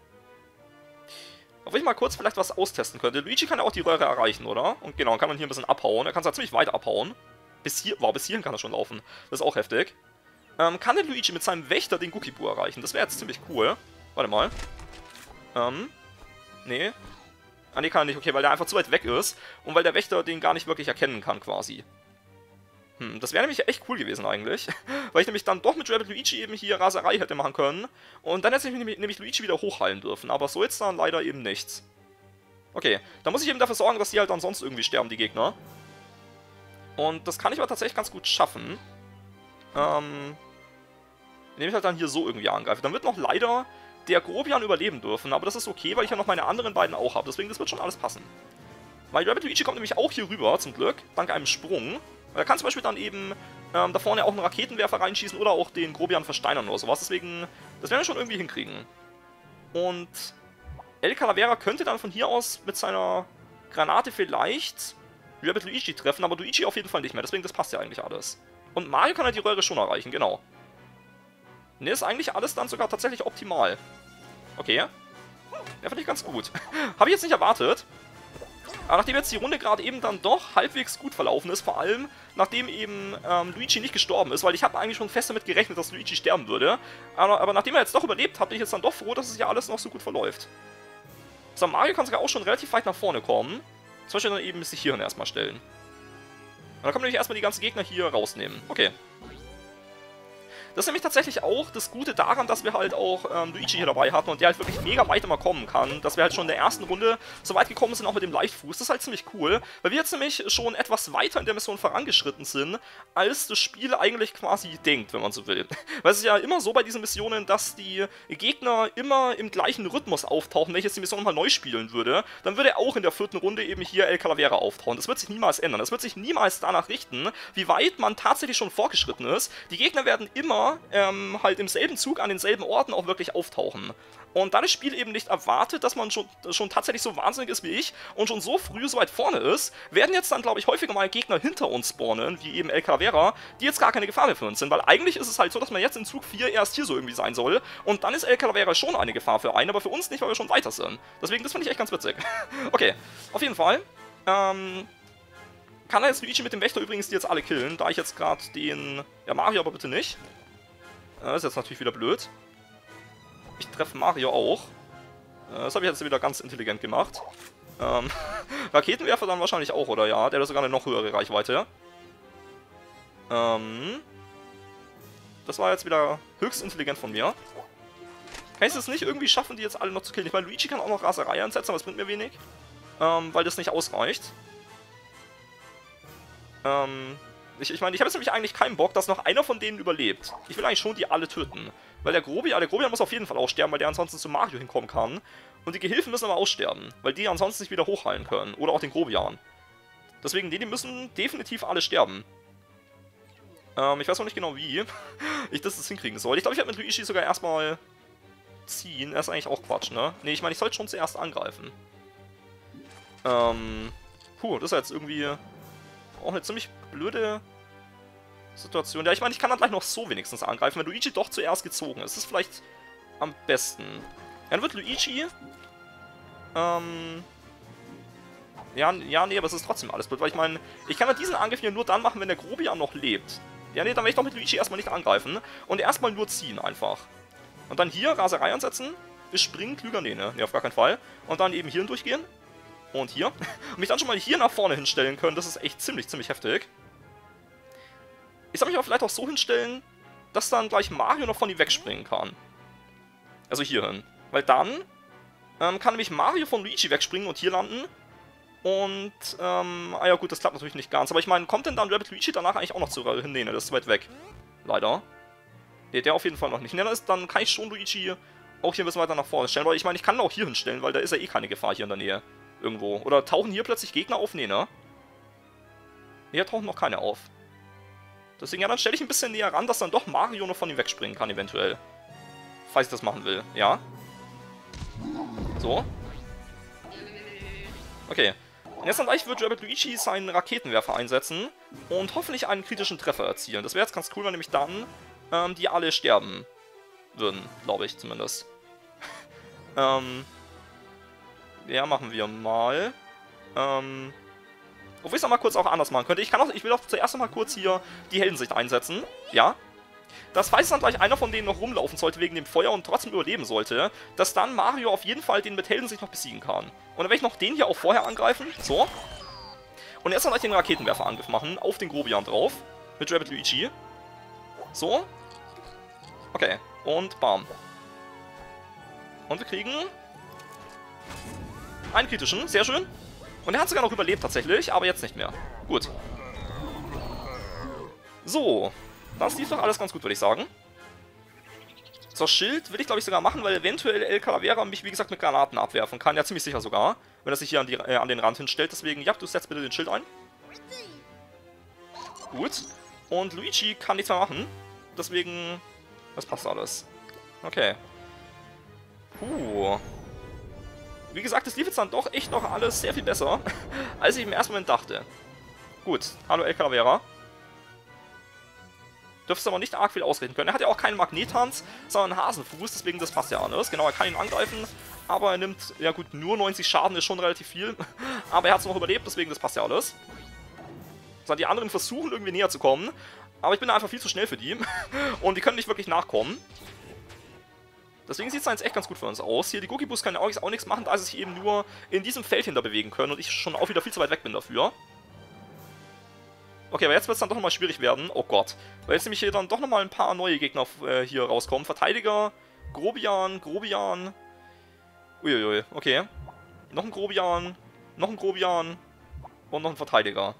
Ob ich mal kurz vielleicht was austesten könnte. Luigi kann ja auch die Röhre erreichen, oder? Und genau, dann kann man hier ein bisschen abhauen. Er kann zwar ziemlich weit abhauen. Bis hier... Wow, bis hierhin kann er schon laufen. Das ist auch heftig. Ähm, kann der Luigi mit seinem Wächter den Gukibu erreichen? Das wäre jetzt ziemlich cool. Warte mal. Ähm... Nee. Ah, nee, kann er nicht. Okay, weil der einfach zu weit weg ist. Und weil der Wächter den gar nicht wirklich erkennen kann, quasi. Hm, das wäre nämlich echt cool gewesen eigentlich. Weil ich nämlich dann doch mit Rabbid Luigi eben hier Raserei hätte machen können. Und dann hätte ich nämlich, nämlich Luigi wieder hochheilen dürfen. Aber so jetzt dann leider eben nichts. Okay, dann muss ich eben dafür sorgen, dass die halt dann sonst irgendwie sterben, die Gegner. Und das kann ich aber tatsächlich ganz gut schaffen. Ähm... Indem ich halt dann hier so irgendwie angreife. Dann wird noch leider der Grobian überleben dürfen. Aber das ist okay, weil ich ja noch meine anderen beiden auch habe. Deswegen, das wird schon alles passen. Weil Rabbid Luigi kommt nämlich auch hier rüber, zum Glück. Dank einem Sprung. Er kann zum Beispiel dann eben ähm, da vorne auch einen Raketenwerfer reinschießen oder auch den Grobian versteinern oder sowas. Deswegen, das werden wir schon irgendwie hinkriegen. Und El Calavera könnte dann von hier aus mit seiner Granate vielleicht Rabbid Luigi treffen, aber Luigi auf jeden Fall nicht mehr. Deswegen, das passt ja eigentlich alles. Und Mario kann halt die Röhre schon erreichen, genau. Ne, ist eigentlich alles dann sogar tatsächlich optimal. Okay. Ja, finde ich ganz gut. Habe ich jetzt nicht erwartet. Aber nachdem jetzt die Runde gerade eben dann doch halbwegs gut verlaufen ist, vor allem nachdem eben ähm, Luigi nicht gestorben ist, weil ich habe eigentlich schon fest damit gerechnet, dass Luigi sterben würde. Aber, aber nachdem er jetzt doch überlebt hat, bin ich jetzt dann doch froh, dass es ja alles noch so gut verläuft. So, Mario kann sogar auch schon relativ weit nach vorne kommen. Zum Beispiel dann eben sich hierhin erstmal stellen. Und dann kann man nämlich erstmal die ganzen Gegner hier rausnehmen. Okay. Das ist nämlich tatsächlich auch das Gute daran, dass wir halt auch ähm, Luigi hier dabei hatten und der halt wirklich mega weit immer kommen kann. Dass wir halt schon in der ersten Runde so weit gekommen sind, auch mit dem Leichtfuß. Das ist halt ziemlich cool, weil wir jetzt nämlich schon etwas weiter in der Mission vorangeschritten sind, als das Spiel eigentlich quasi denkt, wenn man so will. Weil es ist ja immer so bei diesen Missionen, dass die Gegner immer im gleichen Rhythmus auftauchen. Wenn ich jetzt die Mission nochmal neu spielen würde, dann würde er auch in der vierten Runde eben hier El Calavera auftauchen. Das wird sich niemals ändern. Das wird sich niemals danach richten, wie weit man tatsächlich schon fortgeschritten ist. Die Gegner werden immer Ähm, halt im selben Zug an denselben Orten auch wirklich auftauchen. Und da das Spiel eben nicht erwartet, dass man schon, schon tatsächlich so wahnsinnig ist wie ich und schon so früh so weit vorne ist, werden jetzt dann, glaube ich, häufiger mal Gegner hinter uns spawnen, wie eben El Calavera, die jetzt gar keine Gefahr mehr für uns sind. Weil eigentlich ist es halt so, dass man jetzt in Zug vier erst hier so irgendwie sein soll. Und dann ist El Calavera schon eine Gefahr für einen, aber für uns nicht, weil wir schon weiter sind. Deswegen, das finde ich echt ganz witzig. Okay, auf jeden Fall. Ähm... Kann er jetzt Luigi mit dem Wächter übrigens die jetzt alle killen, da ich jetzt gerade den... Ja, Mario aber bitte nicht. Das ist jetzt natürlich wieder blöd. Ich treffe Mario auch. Das habe ich jetzt wieder ganz intelligent gemacht. Ähm, Raketenwerfer dann wahrscheinlich auch, oder ja? Der hat sogar eine noch höhere Reichweite. Ähm, das war jetzt wieder höchst intelligent von mir. Kann ich es nicht irgendwie schaffen, die jetzt alle noch zu killen? Ich meine, Luigi kann auch noch Raserei einsetzen, aber es bringt mir wenig. Ähm, weil das nicht ausreicht. Ähm... Ich, ich meine, ich habe jetzt nämlich eigentlich keinen Bock, dass noch einer von denen überlebt. Ich will eigentlich schon die alle töten. Weil der Grobian, der Grobian muss auf jeden Fall auch sterben, weil der ansonsten zu Mario hinkommen kann. Und die Gehilfen müssen aber aussterben, weil die ansonsten nicht wieder hochheilen können. Oder auch den Grobian. Deswegen, die, die müssen definitiv alle sterben. Ähm, ich weiß noch nicht genau, wie ich das jetzt hinkriegen soll. Ich glaube, ich werde mit Luigi sogar erstmal ziehen. Er ist eigentlich auch Quatsch, ne? Ne, ich meine, ich sollte schon zuerst angreifen. Ähm, puh, das ist jetzt irgendwie... auch eine ziemlich blöde Situation. Ja, ich meine, ich kann dann gleich noch so wenigstens angreifen, wenn Luigi doch zuerst gezogen ist. Das ist vielleicht am besten. Dann wird Luigi... Ähm... Ja, ja, nee, aber es ist trotzdem alles blöd, weil ich meine, ich kann ja diesen Angriff hier nur dann machen, wenn der Grobian noch lebt. Ja, nee, dann werde ich doch mit Luigi erstmal nicht angreifen und erstmal nur ziehen einfach. Und dann hier Raserei ansetzen, bis springen, klüger, nee, ne, nee, auf gar keinen Fall. Und dann eben hier durchgehen und hier. Und mich dann schon mal hier nach vorne hinstellen können, das ist echt ziemlich, ziemlich heftig. Ich soll mich aber vielleicht auch so hinstellen, dass dann gleich Mario noch von ihm wegspringen kann. Also hier hin. Weil dann ähm, kann nämlich Mario von Luigi wegspringen und hier landen. Und, ähm, ah ja gut, das klappt natürlich nicht ganz. Aber ich meine, kommt denn dann Rabbid Luigi danach eigentlich auch noch zu hin? Nee, ne, das ist weit weg. Leider. Nee, der auf jeden Fall noch nicht. Nee, dann, ist, dann kann ich schon Luigi auch hier ein bisschen weiter nach vorne stellen. Weil ich meine, ich kann ihn auch hier hinstellen, weil da ist ja eh keine Gefahr hier in der Nähe. Irgendwo. Oder tauchen hier plötzlich Gegner auf? Nee, ne? Hier tauchen noch keine auf. Deswegen, ja, dann stelle ich ein bisschen näher ran, dass dann doch Mario noch von ihm wegspringen kann, eventuell. Falls ich das machen will, ja. So. Okay. Und jetzt dann gleich wird Rabbid Luigi seinen Raketenwerfer einsetzen und hoffentlich einen kritischen Treffer erzielen. Das wäre jetzt ganz cool, wenn nämlich dann ähm, die alle sterben würden, glaube ich zumindest. ähm, ja, machen wir mal. Ähm, obwohl ich es mal kurz auch anders machen könnte. Ich kann auch, ich will auch zuerst noch mal kurz hier die Heldensicht einsetzen. Ja. Das, falls dann gleich einer von denen noch rumlaufen sollte wegen dem Feuer und trotzdem überleben sollte, dass dann Mario auf jeden Fall den mit Heldensicht noch besiegen kann. Und dann werde ich noch den hier auch vorher angreifen. So. Und erst dann gleich den Raketenwerferangriff machen. Auf den Grobian drauf. Mit Rabbid Luigi. So. Okay. Und bam. Und wir kriegen einen kritischen. Sehr schön. Und er hat sogar noch überlebt tatsächlich, aber jetzt nicht mehr. Gut. So. Das lief doch alles ganz gut, würde ich sagen. So, Schild will ich, glaube ich, sogar machen, weil eventuell El Calavera mich, wie gesagt, mit Granaten abwerfen kann. Ja, ziemlich sicher sogar, wenn er sich hier an, die, äh, an den Rand hinstellt. Deswegen, ja, du setzt bitte den Schild ein. Gut. Und Luigi kann nichts mehr machen. Deswegen, das passt alles. Okay. Puh. Wie gesagt, es lief jetzt dann doch echt noch alles sehr viel besser, als ich im ersten Moment dachte. Gut. Hallo El Calavera. Dürfte es aber nicht arg viel ausrichten können. Er hat ja auch keinen Magnetanz, sondern einen Hasenfuß, deswegen das passt ja alles. Genau, er kann ihn angreifen, aber er nimmt, ja gut, nur neunzig Schaden ist schon relativ viel. Aber er hat es noch überlebt, deswegen das passt ja alles. So, die anderen versuchen irgendwie näher zu kommen, aber ich bin da einfach viel zu schnell für die. Und die können nicht wirklich nachkommen. Deswegen sieht es jetzt echt ganz gut für uns aus. Hier, die Gokibus können auch, auch nichts machen, da sie sich eben nur in diesem Feld hinter bewegen können und ich schon auch wieder viel zu weit weg bin dafür. Okay, aber jetzt wird es dann doch nochmal schwierig werden. Oh Gott. Weil jetzt nämlich hier dann doch nochmal ein paar neue Gegner äh, hier rauskommen. Verteidiger, Grobian, Grobian. Uiuiui, okay. Noch ein Grobian, noch ein Grobian und noch ein Verteidiger.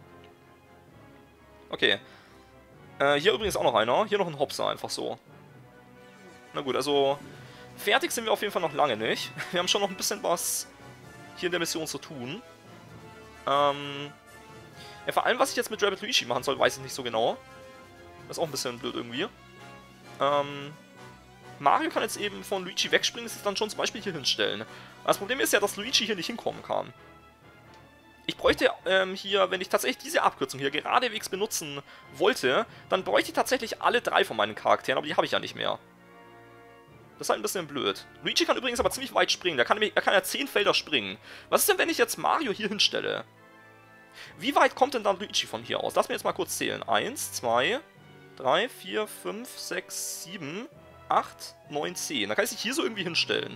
Okay. Äh, hier übrigens auch noch einer. Hier noch ein Hopser, einfach so. Na gut, also fertig sind wir auf jeden Fall noch lange nicht. Wir haben schon noch ein bisschen was hier in der Mission zu tun. Ähm... Ja, vor allem, was ich jetzt mit Rabbid Luigi machen soll, weiß ich nicht so genau. Das ist auch ein bisschen blöd irgendwie. Ähm, Mario kann jetzt eben von Luigi wegspringen, sich dann schon zum Beispiel hier hinstellen. Das Problem ist ja, dass Luigi hier nicht hinkommen kann. Ich bräuchte ähm, hier, wenn ich tatsächlich diese Abkürzung hier geradewegs benutzen wollte, dann bräuchte ich tatsächlich alle drei von meinen Charakteren, aber die habe ich ja nicht mehr. Das ist halt ein bisschen blöd. Luigi kann übrigens aber ziemlich weit springen. Der kann, er kann ja zehn Felder springen. Was ist denn, wenn ich jetzt Mario hier hinstelle? Wie weit kommt denn dann Luigi von hier aus? Lass mir jetzt mal kurz zählen. eins, zwei, drei, vier, fünf, sechs, sieben, acht, neun, zehn. Da kann ich sich hier so irgendwie hinstellen.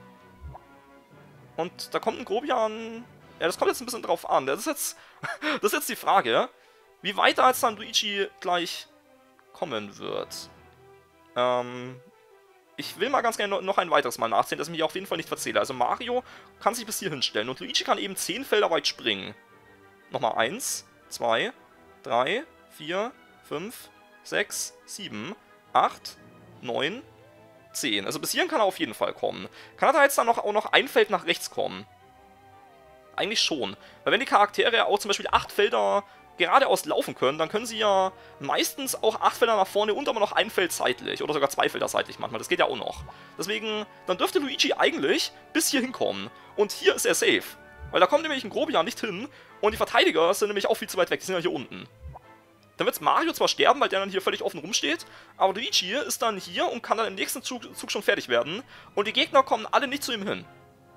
Und da kommt ein Grobian... Ja, das kommt jetzt ein bisschen drauf an. Das ist jetzt, das ist jetzt die Frage, wie weit da jetzt dann Luigi gleich kommen wird. Ähm... Ich will mal ganz gerne noch ein weiteres Mal nachzählen, dass ich mich auf jeden Fall nicht verzähle. Also Mario kann sich bis hier hinstellen und Luigi kann eben zehn Felder weit springen. Nochmal eins, zwei, drei, vier, fünf, sechs, sieben, acht, neun, zehn. Also bis hierhin kann er auf jeden Fall kommen. Kann er da jetzt dann noch, auch noch ein Feld nach rechts kommen? Eigentlich schon. Weil wenn die Charaktere auch zum Beispiel acht Felder geradeaus laufen können, dann können sie ja meistens auch acht Felder nach vorne und aber noch ein Feld seitlich. Oder sogar zwei Felder seitlich manchmal. Das geht ja auch noch. Deswegen, dann dürfte Luigi eigentlich bis hier hinkommen. Und hier ist er safe. Weil da kommt nämlich ein Grobian nicht hin und die Verteidiger sind nämlich auch viel zu weit weg, die sind ja hier unten. Dann wird Mario zwar sterben, weil der dann hier völlig offen rumsteht, aber Luigi ist dann hier und kann dann im nächsten Zug, Zug schon fertig werden. Und die Gegner kommen alle nicht zu ihm hin.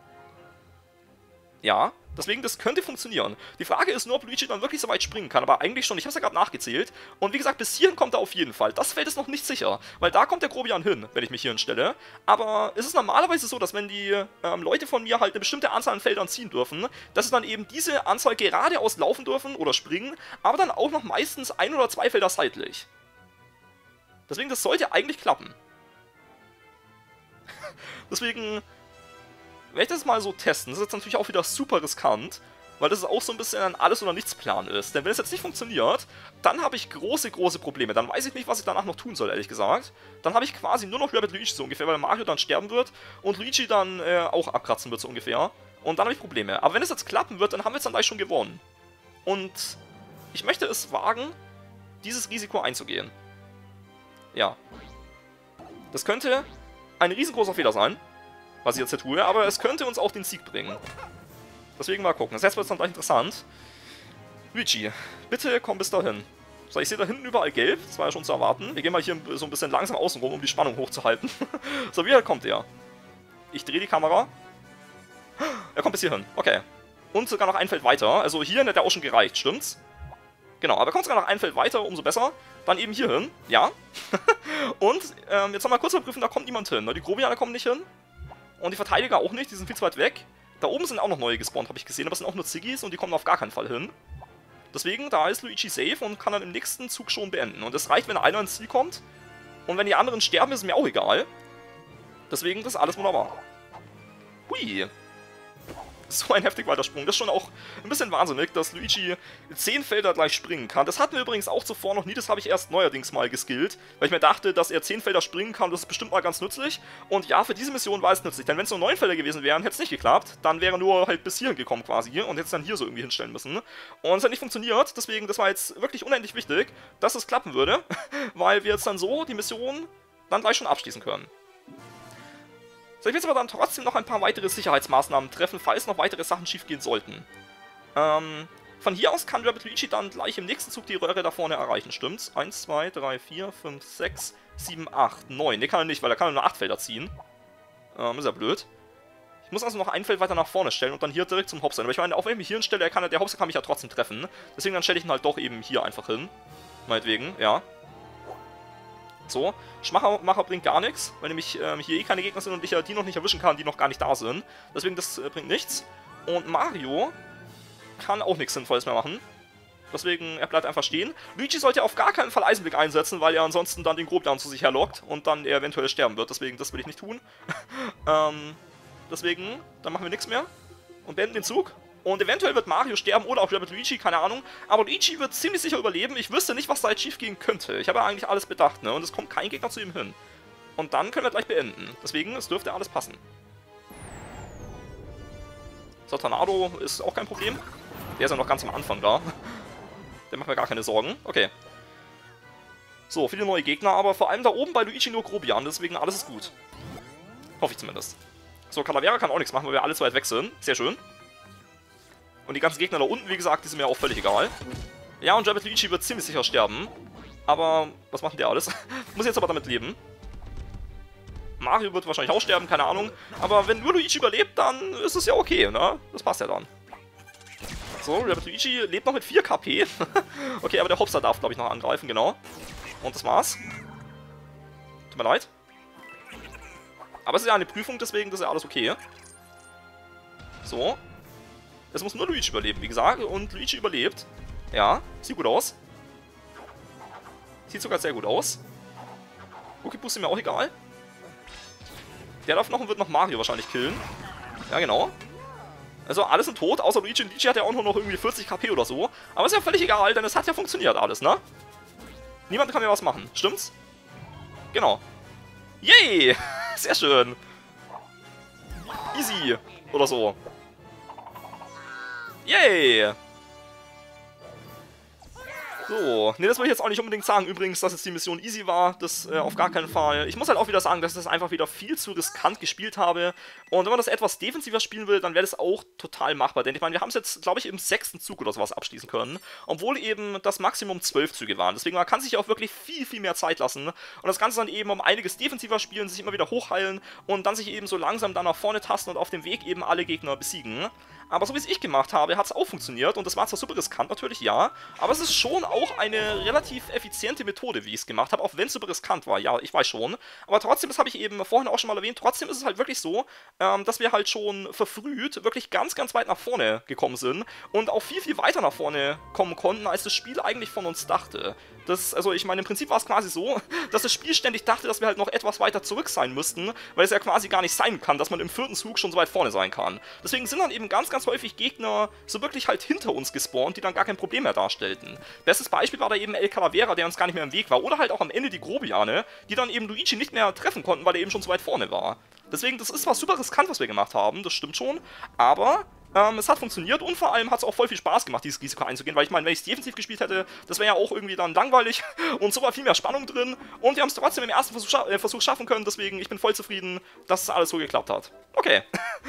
Ja, deswegen, das könnte funktionieren. Die Frage ist nur, ob Luigi dann wirklich so weit springen kann, aber eigentlich schon. Ich habe es ja gerade nachgezählt. Und wie gesagt, bis hierhin kommt er auf jeden Fall. Das Feld ist noch nicht sicher, weil da kommt der Grobian hin, wenn ich mich hier hinstelle. Aber es ist normalerweise so, dass wenn die ähm, Leute von mir halt eine bestimmte Anzahl an Feldern ziehen dürfen, dass sie dann eben diese Anzahl geradeaus laufen dürfen oder springen, aber dann auch noch meistens ein oder zwei Felder seitlich. Deswegen, das sollte eigentlich klappen. Deswegen werde ich das mal so testen. Das ist jetzt natürlich auch wieder super riskant, weil das auch so ein bisschen ein Alles-oder-Nichts-Plan ist. Denn wenn es jetzt nicht funktioniert, dann habe ich große, große Probleme. Dann weiß ich nicht, was ich danach noch tun soll, ehrlich gesagt. Dann habe ich quasi nur noch Rabbid Luigi so ungefähr, weil Mario dann sterben wird und Luigi dann äh, auch abkratzen wird so ungefähr. Und dann habe ich Probleme. Aber wenn es jetzt klappen wird, dann haben wir es dann gleich schon gewonnen. Und ich möchte es wagen, dieses Risiko einzugehen. Ja. Das könnte ein riesengroßer Fehler sein, was ich jetzt hier tue, aber es könnte uns auch den Sieg bringen. Deswegen mal gucken. Das jetzt wird es dann gleich interessant. Luigi, bitte komm bis dahin. So, ich sehe da hinten überall gelb. Das war ja schon zu erwarten. Wir gehen mal hier so ein bisschen langsam außen rum, um die Spannung hochzuhalten. So, wie kommt er? Ich drehe die Kamera. Er kommt bis hierhin. Okay. Und sogar noch ein Feld weiter. Also hier hätte er auch schon gereicht, stimmt's? Genau, aber er kommt sogar noch ein Feld weiter, umso besser. Dann eben hier hin. Ja. Und ähm, jetzt haben wir kurz überprüfen, da kommt niemand hin. Die Grobianer kommen nicht hin. Und die Verteidiger auch nicht, die sind viel zu weit weg. Da oben sind auch noch neue gespawnt, habe ich gesehen, aber es sind auch nur Ziggis und die kommen auf gar keinen Fall hin. Deswegen, da ist Luigi safe und kann dann im nächsten Zug schon beenden. Und es reicht, wenn einer ins Ziel kommt. Und wenn die anderen sterben, ist es mir auch egal. Deswegen, das ist alles wunderbar. Hui. So ein heftig weiter Sprung. Das ist schon auch ein bisschen wahnsinnig, dass Luigi zehn Felder gleich springen kann. Das hatten wir übrigens auch zuvor noch nie. Das habe ich erst neuerdings mal geskillt, weil ich mir dachte, dass er zehn Felder springen kann. Das ist bestimmt mal ganz nützlich. Und ja, für diese Mission war es nützlich. Denn wenn es nur neun Felder gewesen wären, hätte es nicht geklappt. Dann wäre er nur halt bis hierhin gekommen quasi und hätte es dann hier so irgendwie hinstellen müssen. Und es hat nicht funktioniert. Deswegen, das war jetzt wirklich unendlich wichtig, dass es klappen würde, weil wir jetzt dann so die Mission dann gleich schon abschließen können. So, ich will jetzt aber dann trotzdem noch ein paar weitere Sicherheitsmaßnahmen treffen, falls noch weitere Sachen schiefgehen sollten. Ähm, von hier aus kann Rabbid Luigi dann gleich im nächsten Zug die Röhre da vorne erreichen, stimmt's? eins, zwei, drei, vier, fünf, sechs, sieben, acht, neun. Ne, kann er nicht, weil er kann nur acht Felder ziehen. Ähm, ist ja blöd. Ich muss also noch ein Feld weiter nach vorne stellen und dann hier direkt zum Hopser sein. Aber ich meine, auch wenn ich mich hier hinstelle, der, kann, der Hopser kann mich ja trotzdem treffen. Deswegen dann stelle ich ihn halt doch eben hier einfach hin. Meinetwegen, ja. So, Schmacher bringt gar nichts, weil nämlich ähm, hier eh keine Gegner sind und ich ja die noch nicht erwischen kann, die noch gar nicht da sind. Deswegen, das äh, bringt nichts. Und Mario kann auch nichts Sinnvolles mehr machen. Deswegen, er bleibt einfach stehen. Luigi sollte auf gar keinen Fall Eisenblick einsetzen, weil er ansonsten dann den Grobian zu sich herlockt und dann er eventuell sterben wird. Deswegen, das will ich nicht tun. ähm, deswegen, dann machen wir nichts mehr und beenden den Zug. Und eventuell wird Mario sterben oder auch Rabbid Luigi, keine Ahnung. Aber Luigi wird ziemlich sicher überleben. Ich wüsste nicht, was da jetzt schief gehen könnte. Ich habe ja eigentlich alles bedacht, ne? Und es kommt kein Gegner zu ihm hin. Und dann können wir gleich beenden. Deswegen, es dürfte alles passen. So, Tornado ist auch kein Problem. Der ist ja noch ganz am Anfang da. Der macht mir gar keine Sorgen. Okay. So, viele neue Gegner, aber vor allem da oben bei Luigi nur Grobian. Deswegen, alles ist gut. Hoffe ich zumindest. So, Calavera kann auch nichts machen, weil wir alle zu weit weg sind. Sehr schön. Und die ganzen Gegner da unten, wie gesagt, die sind mir auch völlig egal. Ja, und Rabbid Luigi wird ziemlich sicher sterben. Aber, was macht denn der alles? Muss jetzt aber damit leben. Mario wird wahrscheinlich auch sterben, keine Ahnung. Aber wenn nur Luigi überlebt, dann ist es ja okay, ne? Das passt ja dann. So, Rabbid Luigi lebt noch mit vier K P. Okay, aber der Hopster darf, glaube ich, noch angreifen, genau. Und das war's. Tut mir leid. Aber es ist ja eine Prüfung, deswegen das ist ja alles okay. So. Es muss nur Luigi überleben, wie gesagt. Und Luigi überlebt. Ja, sieht gut aus. Sieht sogar sehr gut aus. Cookie Boost ist mir auch egal. Der darf noch und wird noch Mario wahrscheinlich killen. Ja, genau. Also alles sind tot, außer Luigi. Und Luigi hat ja auch nur noch irgendwie vierzig K P oder so. Aber ist ja völlig egal, denn es hat ja funktioniert alles, ne? Niemand kann mir was machen, stimmt's? Genau. Yay! Sehr schön. Easy. Oder so. Yay! So, ne, das will ich jetzt auch nicht unbedingt sagen. Übrigens, dass jetzt die Mission easy war, das äh, auf gar keinen Fall. Ich muss halt auch wieder sagen, dass ich das einfach wieder viel zu riskant gespielt habe. Und wenn man das etwas defensiver spielen will, dann wäre das auch total machbar. Denn ich meine, wir haben es jetzt, glaube ich, im sechsten Zug oder sowas abschließen können. Obwohl eben das Maximum zwölf Züge waren. Deswegen, man kann sich ja auch wirklich viel, viel mehr Zeit lassen. Und das Ganze dann eben um einiges defensiver spielen, sich immer wieder hochheilen und dann sich eben so langsam dann nach vorne tasten und auf dem Weg eben alle Gegner besiegen. Aber so wie es ich gemacht habe, hat es auch funktioniert und das war zwar super riskant natürlich, ja, aber es ist schon auch eine relativ effiziente Methode, wie ich es gemacht habe, auch wenn es super riskant war, ja, ich weiß schon. Aber trotzdem, das habe ich eben vorhin auch schon mal erwähnt, trotzdem ist es halt wirklich so, ähm, dass wir halt schon verfrüht wirklich ganz, ganz weit nach vorne gekommen sind und auch viel, viel weiter nach vorne kommen konnten, als das Spiel eigentlich von uns dachte. Das, also ich meine, im Prinzip war es quasi so, dass das Spiel ständig dachte, dass wir halt noch etwas weiter zurück sein müssten, weil es ja quasi gar nicht sein kann, dass man im vierten Zug schon so weit vorne sein kann. Deswegen sind dann eben ganz, ganz häufig Gegner so wirklich halt hinter uns gespawnt, die dann gar kein Problem mehr darstellten. Bestes Beispiel war da eben El Calavera, der uns gar nicht mehr im Weg war, oder halt auch am Ende die Grobiane, die dann eben Luigi nicht mehr treffen konnten, weil er eben schon so weit vorne war. Deswegen, das ist zwar super riskant, was wir gemacht haben, das stimmt schon, aber Ähm, es hat funktioniert und vor allem hat es auch voll viel Spaß gemacht, dieses Risiko einzugehen, weil ich meine, wenn ich es defensiv gespielt hätte, das wäre ja auch irgendwie dann langweilig und so war viel mehr Spannung drin und wir haben es trotzdem im ersten Versuch, scha äh, Versuch schaffen können, deswegen ich bin voll zufrieden, dass alles so geklappt hat. Okay,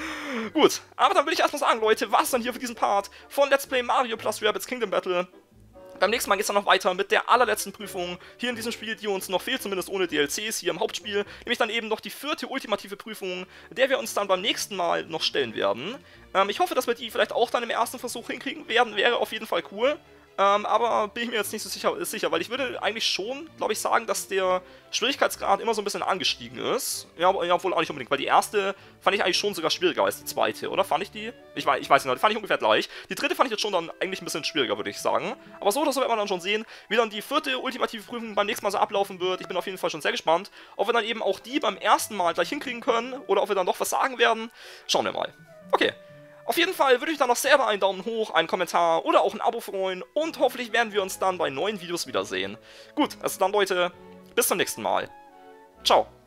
gut, aber dann will ich erstmal sagen, Leute, was dann hier für diesen Part von Let's Play Mario plus Rabbids Kingdom Battle. Beim nächsten Mal geht es dann noch weiter mit der allerletzten Prüfung hier in diesem Spiel, die uns noch fehlt, zumindest ohne D L Cs hier im Hauptspiel. Nämlich dann eben noch die vierte ultimative Prüfung, der wir uns dann beim nächsten Mal noch stellen werden. Ähm, ich hoffe, dass wir die vielleicht auch dann im ersten Versuch hinkriegen werden, wäre auf jeden Fall cool. Ähm, aber bin ich mir jetzt nicht so sicher, sicher, weil ich würde eigentlich schon, glaube ich, sagen, dass der Schwierigkeitsgrad immer so ein bisschen angestiegen ist. Ja, ja, wohl auch nicht unbedingt, weil die erste fand ich eigentlich schon sogar schwieriger als die zweite, oder? Fand ich die? Ich weiß, ich weiß nicht, die fand ich ungefähr gleich. Die dritte fand ich jetzt schon dann eigentlich ein bisschen schwieriger, würde ich sagen. Aber so oder so wird man dann schon sehen, wie dann die vierte ultimative Prüfung beim nächsten Mal so ablaufen wird. Ich bin auf jeden Fall schon sehr gespannt, ob wir dann eben auch die beim ersten Mal gleich hinkriegen können oder ob wir dann doch was sagen werden. Schauen wir mal. Okay. Auf jeden Fall würde ich dann noch selber einen Daumen hoch, einen Kommentar oder auch ein Abo freuen und hoffentlich werden wir uns dann bei neuen Videos wiedersehen. Gut, also dann Leute, bis zum nächsten Mal. Ciao.